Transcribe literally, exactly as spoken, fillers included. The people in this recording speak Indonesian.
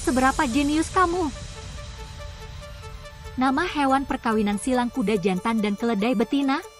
seberapa jenius kamu. Nama hewan perkawinan silang kuda jantan dan keledai betina?